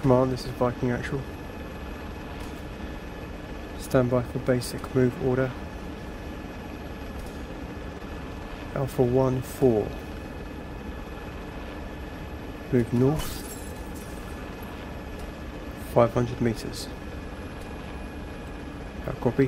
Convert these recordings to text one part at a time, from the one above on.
Command, this is Viking Actual. Stand by for basic move order. Alpha 1-4. Move north 500 meters. Copy.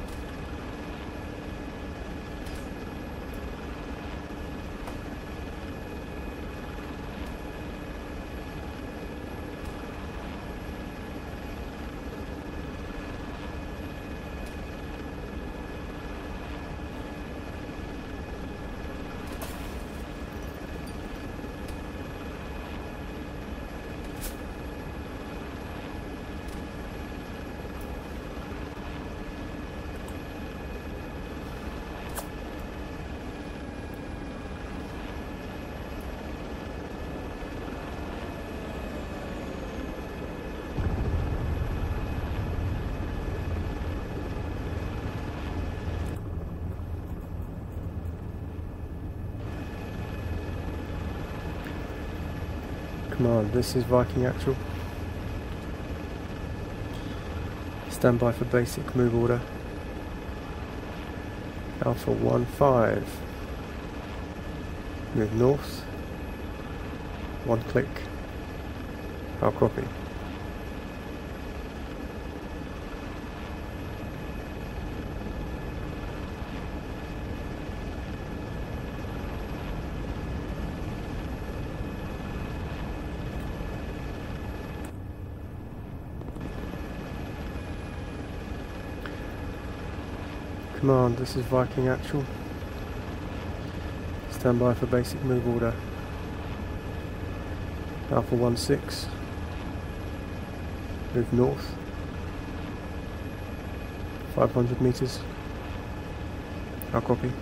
Command, this is Viking Actual. Stand by for basic move order. Alpha 1-5. Move north. 1 click. I'll copy. Command, this is Viking Actual. Stand by for basic move order. Alpha 1-6. Move north 500 meters. I'll copy.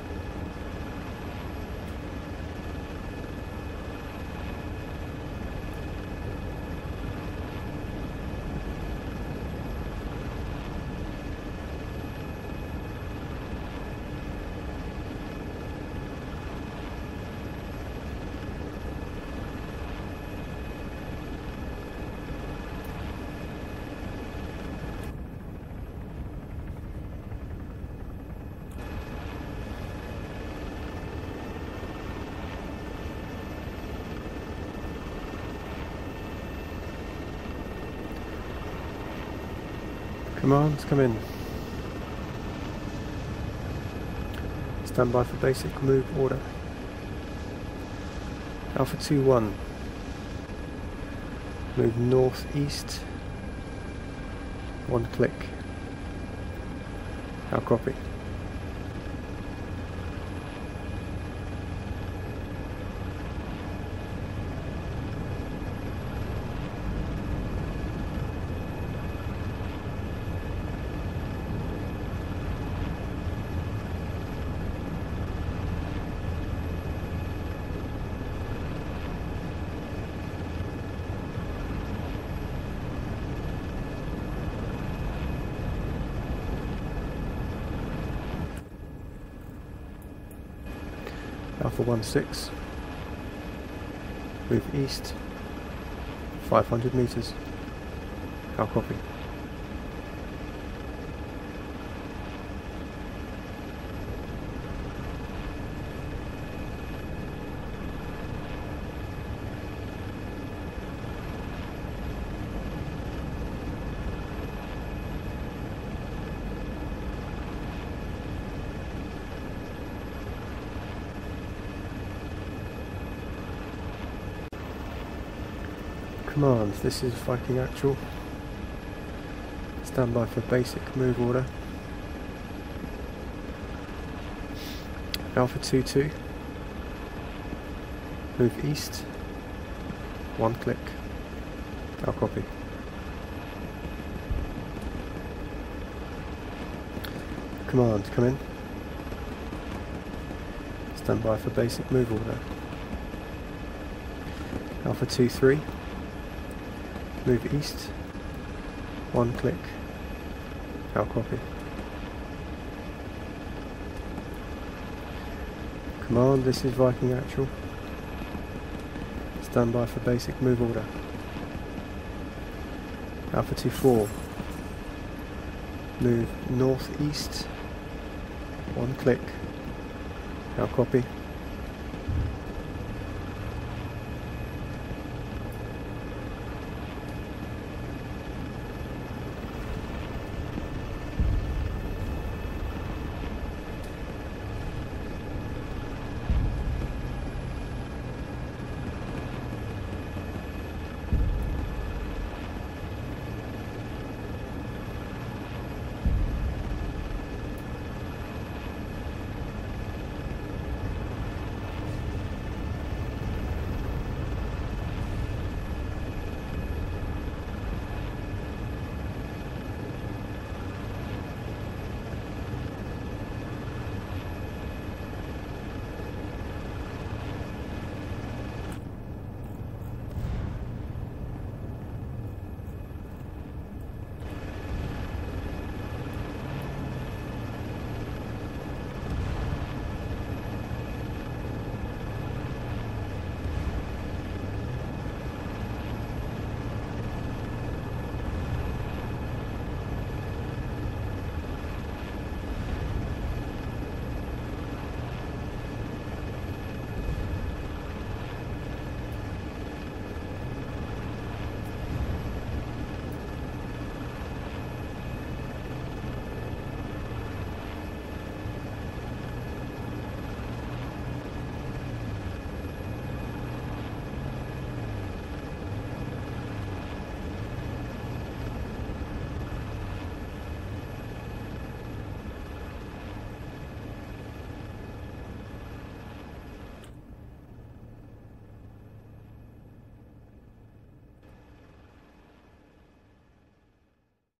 Commands, come in. Stand by for basic move order. Alpha 2-1. Move northeast. 1 click. I'll copy. Alpha 1-6. Move east 500 meters. I'll copy. Command, this is Viking Actual. Stand by for basic move order. Alpha 2-2. Move east. 1 click. I'll copy. Command, come in. Stand by for basic move order. Alpha 2-3. Move east. 1 click. I'll copy. Command, this is Viking Actual. Stand by for basic move order. Alpha 2-4. Move northeast. 1 click. Now copy.